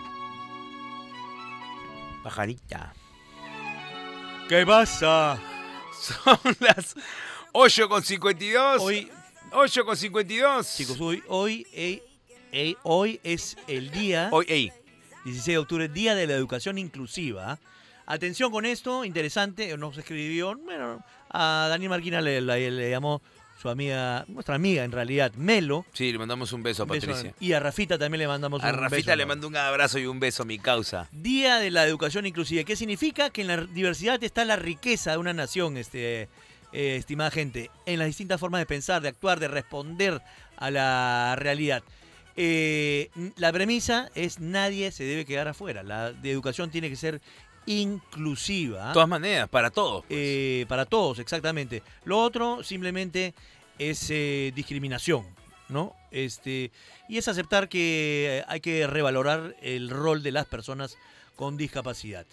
Pajarita. ¿Qué pasa? Son las 8:52. Hoy, 8:52. chicos, hoy es el día... Hoy, ey. 16 de octubre, Día de la Educación Inclusiva. Atención con esto, interesante, nos escribió, bueno, a Daniel Marquina le llamó su amiga, nuestra amiga en realidad, Melo. Sí, le mandamos un beso a Un beso, Patricia. y a Rafita también le mandamos A un beso. Rafita le mando un abrazo y un beso, mi causa. Día de la Educación Inclusiva. ¿Qué significa? Que en la diversidad está la riqueza de una nación, estimada gente, en las distintas formas de pensar, de actuar, de responder a la realidad. La premisa es nadie se debe quedar afuera. La educación tiene que ser inclusiva. De todas maneras, para todos. Pues. Para todos, exactamente. Lo otro simplemente es discriminación, ¿no? Y es aceptar que hay que revalorar el rol de las personas con discapacidad.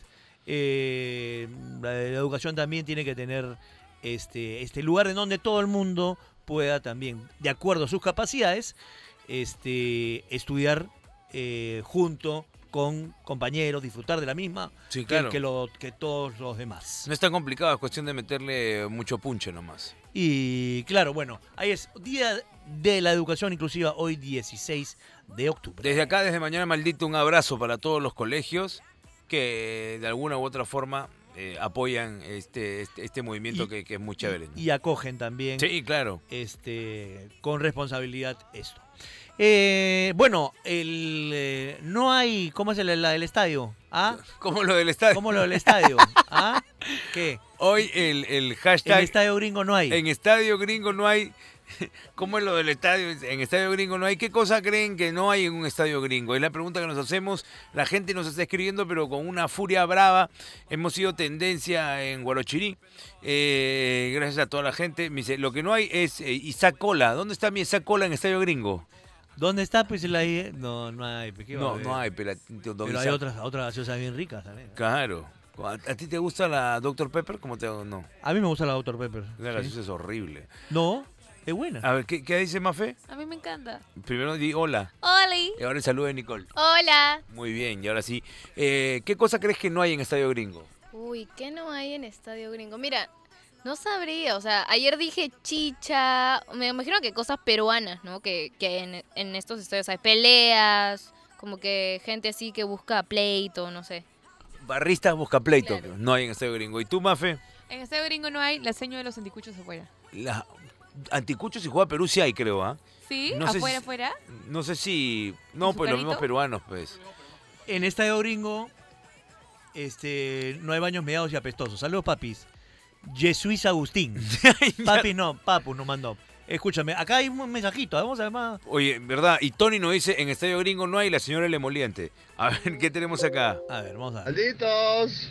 La educación también tiene que tener este lugar en donde todo el mundo pueda también, de acuerdo a sus capacidades, estudiar junto con compañeros, disfrutar de la misma, Sí, claro. que todos los demás. No es tan complicado, es cuestión de meterle mucho punche nomás. Y claro, bueno, ahí es Día de la Educación Inclusiva, hoy 16 de octubre. Desde acá, desde Mañana Maldito, un abrazo para todos los colegios que de alguna u otra forma apoyan este movimiento que es muy chévere, ¿no? Y acogen también Sí, claro. con responsabilidad esto. Bueno, no hay... ¿Cómo es el estadio? ¿Ah? ¿Cómo lo del estadio? ¿Cómo lo del estadio? ¿Ah? ¿Qué? Hoy el hashtag... En Estadio Gringo no hay. En Estadio Gringo no hay ¿Cómo es lo del estadio? En Estadio Gringo no hay. ¿Qué cosa creen que no hay en un estadio gringo? Es la pregunta que nos hacemos. La gente nos está escribiendo, pero con una furia brava. Hemos sido tendencia en Guarochirí. Gracias a toda la gente. Me dice, lo que no hay es Isaac Cola. ¿Dónde está mi Isaac Cola en Estadio Gringo? ¿Dónde está? Pues la no hay. No hay. Pero hay otras gaseosas bien ricas también. Claro. ¿A ti te gusta la Dr. Pepper? ¿Cómo te no? A mí me gusta la Dr. Pepper. La gaseosa es horrible. No, es buena. A ver, ¿qué dice Mafe? A mí me encanta. Primero di hola. Hola. Y ahora el saludo de Nicole. Hola. Muy bien, y ahora sí. ¿Qué cosa crees que no hay en Estadio Gringo? Uy, ¿qué no hay en Estadio Gringo? Mira, no sabría, o sea, ayer dije chicha, me imagino que cosas peruanas, ¿no? Que en estos estadios hay peleas, como que gente así que busca pleito, no sé. Barristas busca pleito, Claro. no hay en Estadio Gringo. ¿Y tú, Mafe? En Estadio Gringo no hay la seña de los anticuchos afuera. Anticuchos y juega Perú sí hay, creo, ¿ah? ¿Sí? No sé ¿Afuera, si- afuera? No sé si... No, pues los mismos carrito? peruanos, pues. En Estadio Gringo no hay baños meados y apestosos. Saludos, papis. Jesuís Agustín. Papi no, Papu nos mandó. Escúchame, acá hay un mensajito, vamos a ver más. Oye, ¿verdad? Y Tony nos dice, en Estadio Gringo no hay la señora El Emoliente. A ver, ¿qué tenemos acá? A ver, vamos a ver. ¡Malditos!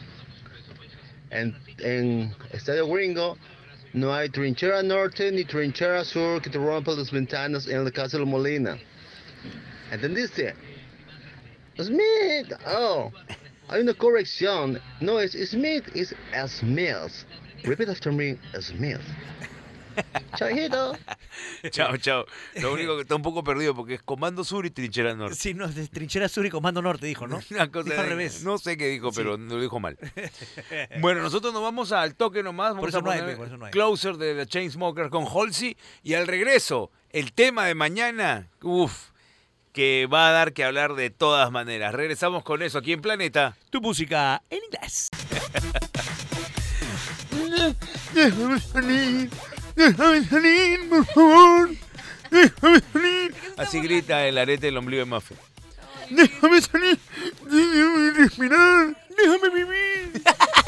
En Estadio Gringo no hay trinchera norte ni trinchera sur que te rompa las ventanas en la casa de la Molina. ¿Entendiste? Smith. Oh, hay una corrección. No es Smith, es Smith. Repeat after me, Smith. Chajito. Chao, chao. Lo único que está un poco perdido porque es Comando Sur y Trinchera Norte. Sí, no, de Trinchera Sur y Comando Norte dijo, ¿no? Una cosa Dijo al revés. No sé qué dijo, Sí. pero lo dijo mal. Bueno, nosotros nos vamos al toque nomás. Vamos eso a no hay, poner por eso no hay. Closer de The Chainsmokers con Halsey. Y al regreso, el tema de mañana, que va a dar que hablar de todas maneras. Regresamos con eso aquí en Planeta. Tu música en inglés. por favor. Así grita el arete del ombligo de Mafe. Déjame salir, déjame respirar, déjame vivir.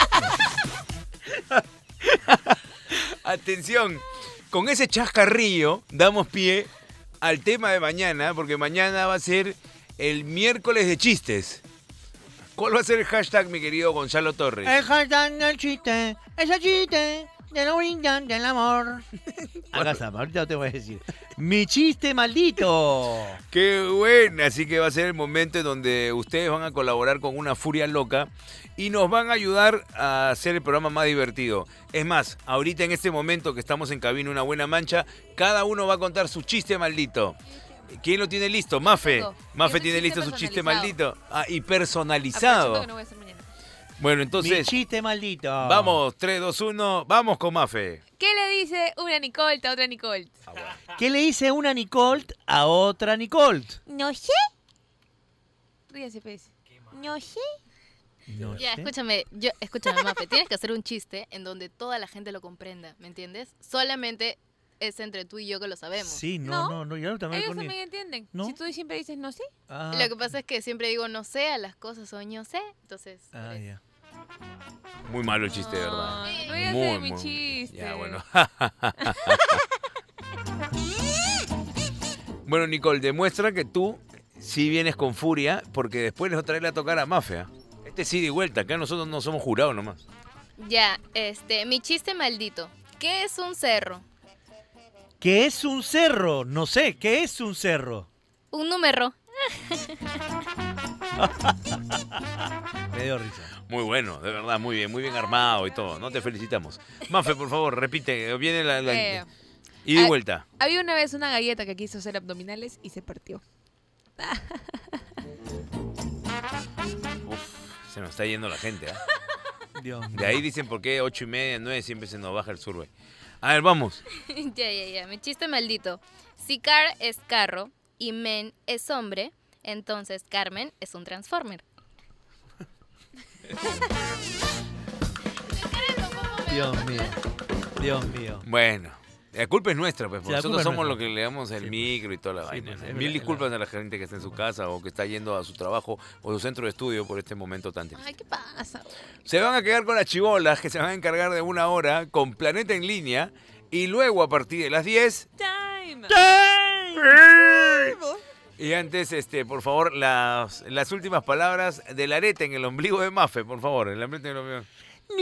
Atención, con ese chascarrillo damos pie al tema de mañana, porque mañana va a ser el miércoles de chistes. ¿Cuál va a ser el hashtag, mi querido Gonzalo Torres? El hashtag del chiste, es el chiste de la orilla del amor. Acá está, ahorita te voy a decir. Mi chiste maldito. ¡Qué buena! Así que va a ser el momento en donde ustedes van a colaborar con una furia loca y nos van a ayudar a hacer el programa más divertido. Es más, ahorita en este momento que estamos en cabina Una Buena Mancha, cada uno va a contar su chiste maldito. ¿Quién lo tiene listo? Mafe. Mafe tiene listo su chiste maldito. Ah, y personalizado. Aprovechando que no voy a hacer mañana. Bueno, entonces... Mi chiste maldito. Vamos, 3, 2, 1, vamos con Mafe. ¿Qué le dice una Nicole a otra Nicole? ¿Qué le dice una Nicole a otra Nicole? No sé. Ríase, pez. No sé. No Ya, sé. escúchame, Mafe, tienes que hacer un chiste en donde toda la gente lo comprenda, ¿me entiendes? Solamente es entre tú y yo que lo sabemos. Sí, no, yo también. Ellos también entienden. ¿No? Si tú siempre dices no sé. Ah, Lo que pasa es que siempre digo no sé a las cosas o no sé, entonces... ah, ya. Muy malo el chiste, de verdad. Ay, no voy a Muy, hacer mi muy- chiste. Ya, bueno. Bueno, Nicole, demuestra que tú sí vienes con furia, porque después les otra vez le va a tocar a Mafia. Este sí de vuelta, acá nosotros no somos jurados nomás. Ya, mi chiste maldito. ¿Qué es un cerro? ¿Qué es un cerro? No sé, ¿qué es un cerro? Un número. Me dio risa. Muy bueno, de verdad, muy bien armado y todo. No te felicitamos. Mafe, por favor, repite. Viene la y de vuelta. Había una vez una galleta que quiso hacer abdominales y se partió. Se nos está yendo la gente, ¿ah? Dios mío. De ahí dicen por qué 8:30, 9 siempre se nos baja el survey. A ver, vamos. Ya. Mi chiste maldito. Si Car es carro y Men es hombre, entonces Carmen es un Transformer. Dios mío. Bueno, la culpa es nuestra, pues. Sí, la Nosotros culpa es somos nuestra. los que le damos el Sí, micro y toda la vaina. pues, ¿no? es Mil verdad, disculpas a la gente que está en su casa o que está yendo a su trabajo o su centro de estudio por este momento tan triste. Ay, ¿qué pasa? Se van a quedar con las chibolas que se van a encargar de 1 hora con Planeta en Línea y luego a partir de las 10 Y antes, por favor, las últimas palabras del arete en el ombligo de Mafe, por favor. El arete en el ombligo.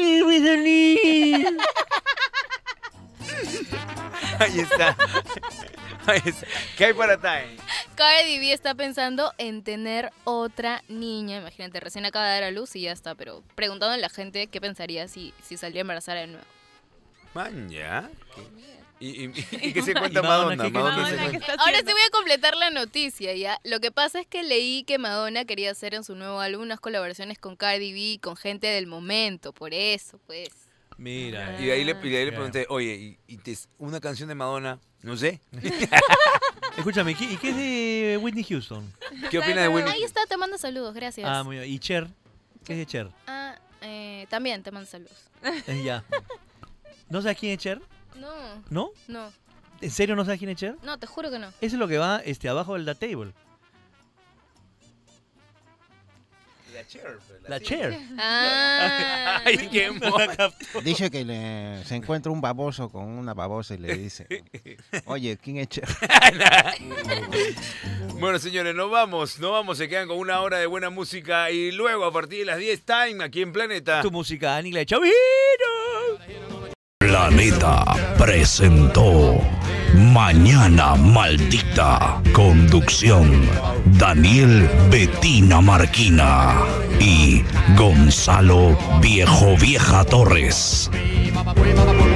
Ahí está. Ahí está. ¿Qué hay para Time? Cardi B está pensando en tener otra niña. Imagínate, recién acaba de dar a luz y ya está. Pero preguntando a la gente qué pensaría si saldría embarazada de nuevo. Man, ya. ¿Y qué se cuenta Madonna? Ahora sí voy a completar la noticia, ¿ya? Lo que pasa es que leí que Madonna quería hacer en su nuevo álbum unas colaboraciones con Cardi B, con gente del momento, por eso, pues. Mira. Y de ahí le pregunté, oye, una canción de Madonna? No sé. Escúchame, ¿y qué es de Whitney Houston? ¿Qué opinas de Whitney? Ahí está, te mando saludos, gracias. Ah, muy bien. ¿Y Cher? ¿Qué es de Cher? También te mando saludos. Ya. ¿No sabes quién es Cher? No. ¿No? No. ¿En serio no sabes quién es Cher? No, te juro que no. Eso es lo que va abajo del The Table. La Cher. Ah. Ay, qué Dice que se encuentra un baboso con una babosa y le dice, oye, ¿quién es Cher? Bueno, señores, nos vamos, se quedan con una hora de buena música y luego a partir de las 10 Time aquí en Planeta. Tu música en inglés, ¡Chavito! Planeta presentó Mañana Maldita. Conducción: Daniel Betina Marquina y Gonzalo Vieja Torres.